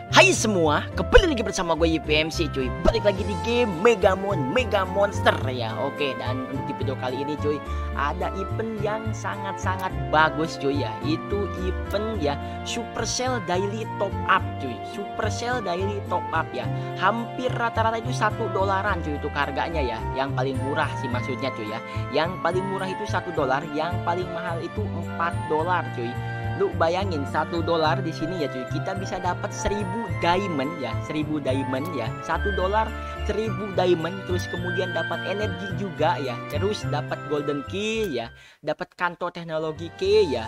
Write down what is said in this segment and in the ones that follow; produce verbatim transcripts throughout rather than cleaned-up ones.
Hai semua, kembali lagi bersama gue Y P M C cuy. Balik lagi di game Megamon Mega Monster ya. Oke, dan untuk di video kali ini cuy, ada event yang sangat-sangat bagus cuy ya. Itu event ya Supercell Daily Top Up cuy. Supercell Daily Top Up ya. Hampir rata-rata itu satu dolaran cuy untuk harganya ya. Yang paling murah sih maksudnya cuy ya. Yang paling murah itu satu dolar, yang paling mahal itu empat dolar cuy. Lu bayangin satu dolar di sini ya cuy, kita bisa dapat seribu diamond ya, seribu diamond ya, satu dolar seribu diamond, terus kemudian dapat energi juga ya, terus dapat golden key ya, dapat kanto teknologi key ya.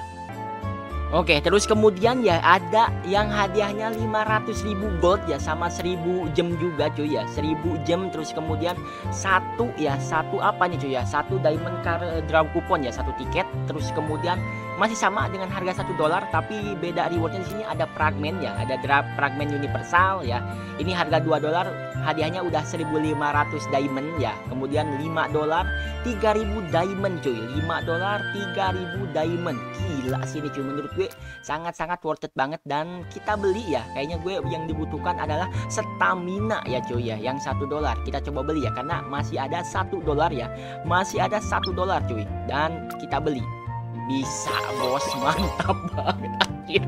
Oke, terus kemudian ya ada yang hadiahnya lima ratus ribu gold ya, sama seribu gem juga cuy ya, seribu gem, terus kemudian satu ya, satu apa nih cuy ya, satu diamond car draw coupon ya, satu tiket, terus kemudian masih sama dengan harga satu dolar, tapi beda rewardnya di sini ada fragmen ya, ada draft fragmen universal ya. Ini harga dua dolar, hadiahnya udah seribu lima ratus diamond ya. Kemudian lima dolar tiga ribu diamond cuy, lima dolar tiga ribu diamond. Gila sih ini cuy, menurut gue sangat-sangat worth it banget, dan kita beli ya. Kayaknya gue yang dibutuhkan adalah stamina ya cuy ya, yang satu dolar. Kita coba beli ya, karena masih ada satu dolar ya, masih ada satu dolar cuy, dan kita beli. Bisa bos, mantap banget anjir.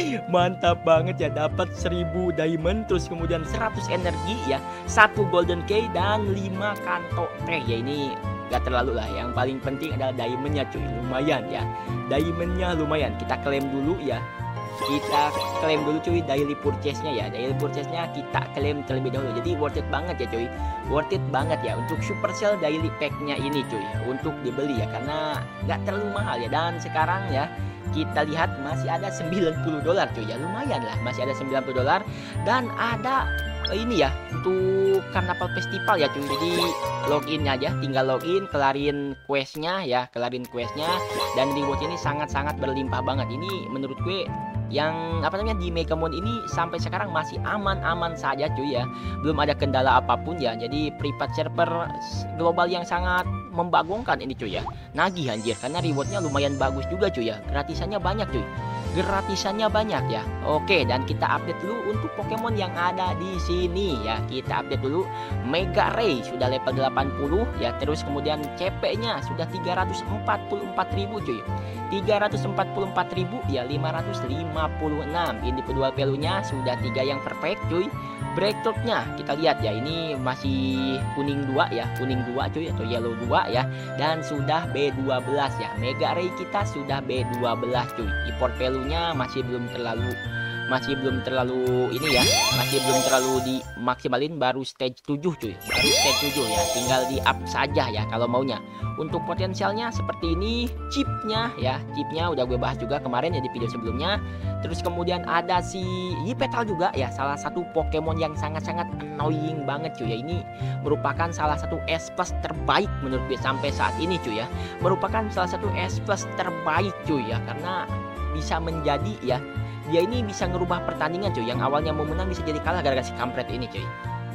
Mantap banget ya, dapat seribu diamond, terus kemudian seratus energi ya, satu golden key dan lima kanto teh ya. Ini gak terlalu lah, yang paling penting adalah diamondnya cuy, lumayan ya. Diamondnya lumayan, kita klaim dulu ya. Kita klaim dulu cuy daily purchase-nya ya. Daily purchase-nya kita klaim terlebih dahulu. Jadi worth it banget ya cuy. Worth it banget ya untuk Supercell daily pack-nya ini cuy ya, untuk dibeli ya, karena nggak terlalu mahal ya. Dan sekarang ya kita lihat masih ada sembilan puluh dolar cuy ya. Lumayan lah, masih ada sembilan puluh dolar. Dan ada ini ya untuk Carnival Festival ya cuy. Jadi login aja, tinggal login, kelarin questnya ya, kelarin questnya, dan reward ini sangat-sangat berlimpah banget. Ini menurut gue yang apa namanya di Megamon ini sampai sekarang masih aman-aman saja cuy ya, belum ada kendala apapun ya. Jadi private server global yang sangat membagongkan ini cuy ya, nagih anjir, karena rewardnya lumayan bagus juga cuy ya, gratisannya banyak cuy, gratisannya banyak ya. Oke, dan kita update dulu untuk Pokemon yang ada di sini ya. Kita update dulu. Mega Ray sudah level delapan puluh ya, terus kemudian C P-nya sudah tiga ratus empat puluh empat ribu cuy. tiga ratus empat puluh empat ribu ya, lima ratus lima puluh enam. Individual value-nya sudah tiga yang perfect cuy. Breakthrough-nya kita lihat ya, ini masih kuning dua ya, kuning dua cuy, atau yellow dua ya, dan sudah B dua belas ya. Mega Ray kita sudah B dua belas cuy. Import value-nya masih belum terlalu masih belum terlalu ini ya, masih belum terlalu dimaksimalin, baru stage tujuh cuy, baru stage tujuh ya, tinggal di up saja ya kalau maunya. Untuk potensialnya seperti ini, chipnya ya, chipnya udah gue bahas juga kemarin ya di video sebelumnya. Terus kemudian ada si Yipetal juga ya, salah satu Pokemon yang sangat-sangat annoying banget cuy ya. Ini merupakan salah satu S plus terbaik menurut gue sampai saat ini cuy ya, merupakan salah satu S plus terbaik cuy ya, karena bisa menjadi ya, dia ini bisa ngerubah pertandingan cuy, yang awalnya mau menang bisa jadi kalah gara-gara si kampret ini cuy.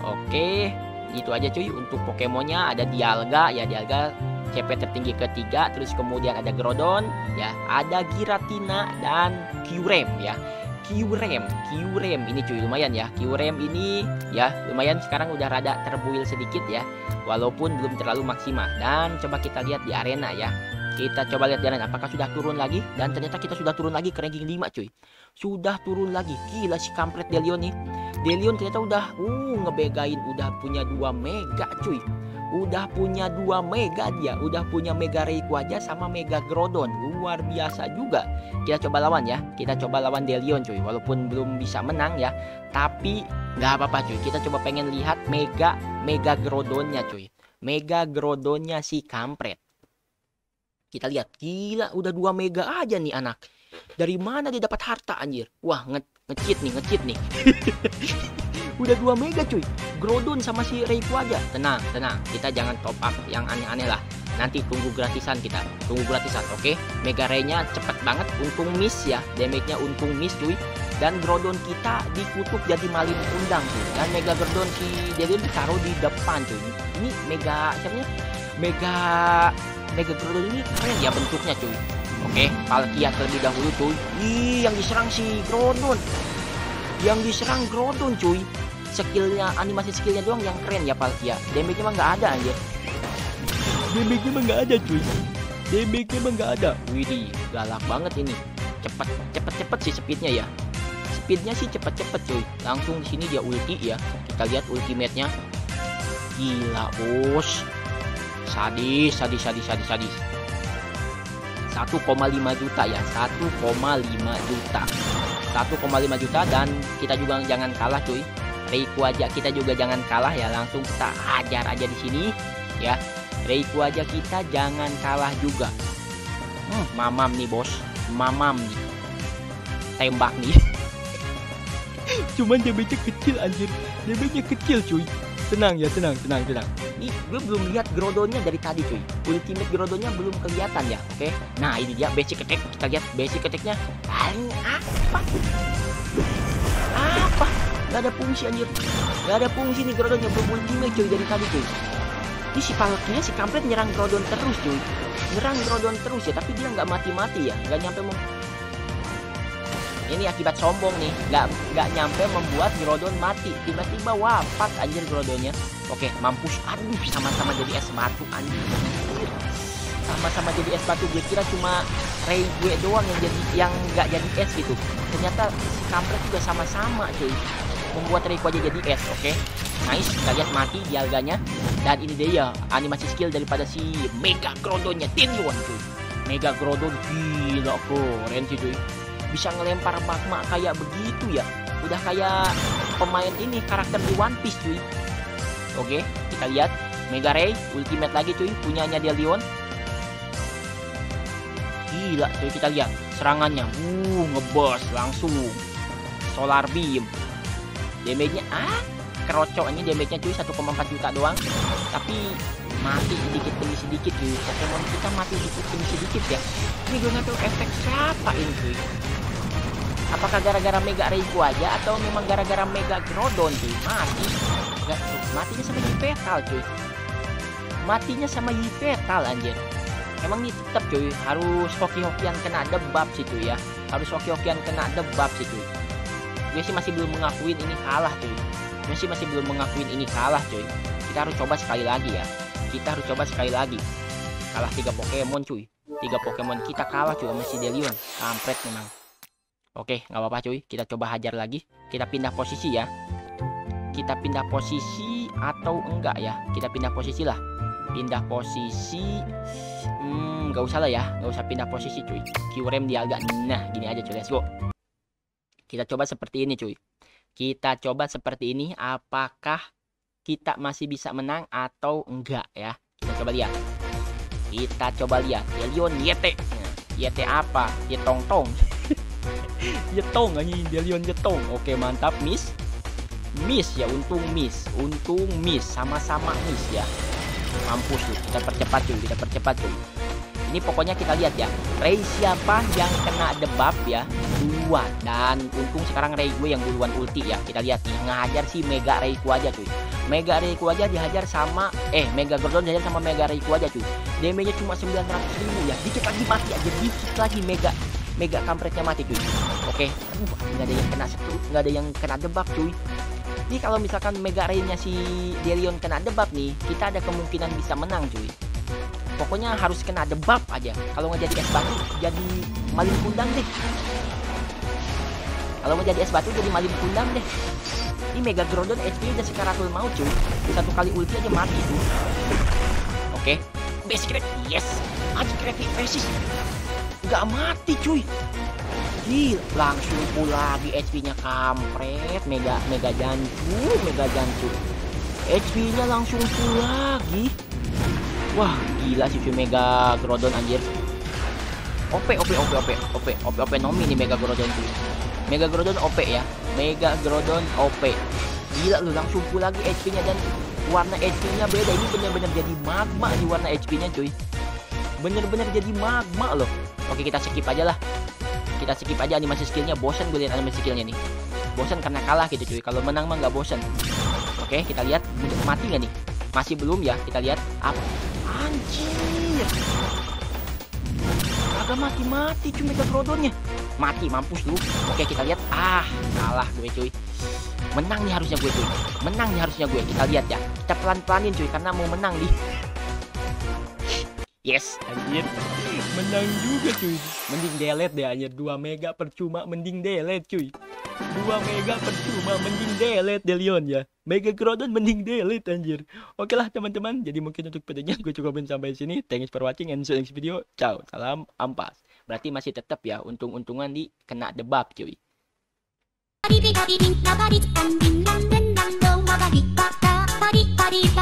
Oke, itu aja cuy untuk Pokemonnya. Ada Dialga ya, Dialga C P tertinggi ketiga, terus kemudian ada Groudon ya, ada Giratina dan Kyurem ya. Kyurem, Kyurem ini cuy lumayan ya. Kyurem ini ya lumayan, sekarang udah rada terbuil sedikit ya, walaupun belum terlalu maksimal. Dan coba kita lihat di arena ya. Kita coba lihat jalan apakah sudah turun lagi, dan ternyata kita sudah turun lagi ke ranking lima cuy. Sudah turun lagi. Gila si kampret Delion nih. Delion ternyata udah uh ngebegain, udah punya dua mega cuy. Udah punya dua mega dia, udah punya Mega Rayquaza sama Mega Groudon. Luar biasa juga. Kita coba lawan ya. Kita coba lawan Delion cuy. Walaupun belum bisa menang ya, tapi nggak apa-apa cuy. Kita coba pengen lihat Mega Mega Groudonnya cuy. Mega Groudonnya si kampret. Kita lihat, gila udah dua mega aja nih anak. Dari mana dia dapat harta anjir? Wah, nge nge-cheat nih, nge-cheat nih. Udah dua mega cuy. Groudon sama si Rayquaza. Tenang, tenang. Kita jangan top up yang aneh-aneh lah. Nanti tunggu gratisan kita. Tunggu gratisan, oke? Okay? Mega Ray-nya cepet banget, untung miss ya. Damage-nya untung miss cuy. Dan Groudon kita dikutuk jadi malin undang cuy. Dan Mega Groudon si Delion ditaruh di depan cuy. Ini Mega siapa nih? Mega Mega Groudon ini keren ya bentuknya cuy. Oke, Palkia terlebih dahulu cuy. Ih, yang diserang si Groudon. Yang diserang Groudon cuy. Skillnya, animasi skillnya doang yang keren ya Palkia. Damage-nya mah nggak ada anjir. Damage-nya mah nggak ada cuy. Damage-nya mah nggak ada. Widih, galak banget ini. Cepet, cepet, cepet sih speednya ya. Speednya sih cepet-cepet cuy. Langsung di sini dia ulti ya. Kita lihat ultimate-nya. Gila bos. Sadis, sadis, sadis, sadis, sadis. satu koma lima juta ya. satu koma lima juta. satu koma lima juta dan kita juga jangan kalah cuy. Raikou aja kita juga jangan kalah ya. Langsung kita hajar aja di sini ya. Raikou aja kita jangan kalah juga. Hmm, mamam nih bos. Mamam nih. Tembak nih. Cuman damage-nya kecil anjir. Damage-nya kecil cuy. Tenang ya, tenang, tenang, tenang. Ini gue belum lihat Groudonnya dari tadi cuy. Ultimate Groudonnya belum kelihatan ya, oke? Okay? Nah ini dia basic attack. Kita lihat basic attack-nya. Apa? Apa? Gak ada fungsi anjir. Gak ada fungsi nih Groudonnya belum ultimate cuy dari tadi cuy. Ini si Palkia si kampret nyerang Groudon terus cuy. Nyerang Groudon terus ya, tapi dia nggak mati-mati ya. Nggak nyampe mem Ini akibat sombong nih, nggak nggak nyampe membuat Groudon mati. Tiba-tiba wafat anjir Groudonnya. Oke, mampus. Aduh, sama-sama jadi es batu anjir. Sama-sama jadi es batu. Gue kira cuma Raikou doang yang jadi yang nggak jadi es gitu. Ternyata si kampret juga sama-sama cuy. Membuat Raikou aja jadi es. Oke, nice. Kita lihat mati dialganya. Dan ini dia animasi skill daripada si Mega Groudonnya Delion cuy. Mega Groudon gila keren sih cuy. Bisa ngelempar magma kayak begitu ya. Udah kayak pemain ini karakter di One Piece cuy. Oke, kita lihat Mega Ray ultimate lagi cuy, punyanya Delion. Gila cuy, kita lihat serangannya. Uh, ngebos langsung. Solar Beam. Damage-nya ah, kerocok ini damage-nya cuy satu koma empat juta doang. Tapi mati sedikit demi sedikit cuy. Pokemon kita mati sedikit demi sedikit ya. Ini gue nggak tahu efek siapa ini cuy. Apakah gara-gara Mega Raikou aja atau memang gara-gara Mega Groudon cuy? Mati. Gak, matinya sama Yveltal cuy. Matinya sama Yveltal anjir. Emang ini tetap cuy harus hoki-hokian kena debuff sih cuy ya. Harus hoki-hokian kena debuff sih cuy. Gue sih masih belum mengakuin ini kalah cuy. Gue sih masih belum mengakuin ini kalah cuy. Kita harus coba sekali lagi ya. Kita harus coba sekali lagi. Kalah tiga Pokemon cuy. Tiga Pokemon kita kalah cuy sama si Delion. Kampret memang. Oke, nggak apa-apa cuy. Kita coba hajar lagi. Kita pindah posisi ya. Kita pindah posisi atau enggak ya? Kita pindah posisi lah. Pindah posisi. Hmm, nggak usah lah ya. Nggak usah pindah posisi cuy. Q-Rem dia agak. Nah, gini aja cuy. Let's go. Kita coba seperti ini cuy. Kita coba seperti ini. Apakah kita masih bisa menang atau enggak ya? Kita coba lihat. Kita coba lihat. Delion Yete. Yete apa? Yetong-tong. Yetong anjing, Delion Yetong. Oke, mantap, miss. Miss ya, untung miss. Untung miss, sama-sama miss ya. Mampus tuh, kita percepat cuy, kita percepat cuy. Ini pokoknya kita lihat ya. Ray siapa yang kena debuff ya? Duluan. Dan untung sekarang Raikou yang duluan ulti ya. Kita lihat nih, ngajar si Mega Raikou aja cuy. Mega Raikou aja dihajar sama eh Mega Groudon dihajar sama Mega Raikou aja cuy. Damage-nya cuma sembilan ratus ribu ya. Dikit lagi mati aja, dikit lagi Mega Mega kampretnya mati cuy. Oke, aduh, nggak ada yang kena satu, nggak ada yang kena debuff cuy. Jadi kalau misalkan Mega Ray-nya si Delion kena debuff nih, kita ada kemungkinan bisa menang cuy. Pokoknya harus kena debuff aja. Kalau nggak jadi es batu, jadi maling kundang deh. Kalau mau jadi es batu, jadi maling kundang deh. Ini Mega Groudon H P udah sekaratul mau cuy. Satu kali ulti aja mati tuh. Oke, basic attack, yes. Anti-gravity resist. Gak mati cuy. Gila, langsung full lagi H P-nya kampret. Mega Mega jancu, Mega jancu. H P-nya langsung full lagi. Wah, gila sih cuy Mega Groudon anjir. O P, O P, O P, O P, O P, O P, O P nomi nih Mega Groudon cuy. Mega Groudon O P ya. Mega Groudon O P. Gila lu langsung full lagi H P-nya dan warna H P-nya beda. Ini bener-bener jadi magma di warna H P-nya cuy. Bener-bener jadi magma loh. Oke, kita skip aja lah. Kita skip aja animasi skillnya. Bosan gue lihat animasi skillnya nih. Bosan karena kalah gitu cuy. Kalau menang mah nggak bosan. Oke, kita lihat mati nggak nih? Masih belum ya. Kita lihat. Apa? Anjir. Agak mati-mati cuy Mega Groudonnya. Mati, mampus lu. Oke, kita lihat. Ah, kalah gue cuy. Menang nih harusnya gue cuy. Menang nih harusnya gue. Kita lihat ya. Kita pelan-pelanin cuy karena mau menang nih. Yes, anjir. Menang juga cuy. Mending delete deh anjir. dua mega percuma mending delete cuy. dua mega percuma mending delete Delion ya. Mega Groudon mending delete anjir. Oke lah teman-teman. Jadi mungkin untuk videonya gue cukupin sampai sini. Thanks for watching and see you next video. Ciao. Salam ampas. Berarti masih tetap ya untung-untungan di kena debuff cuy.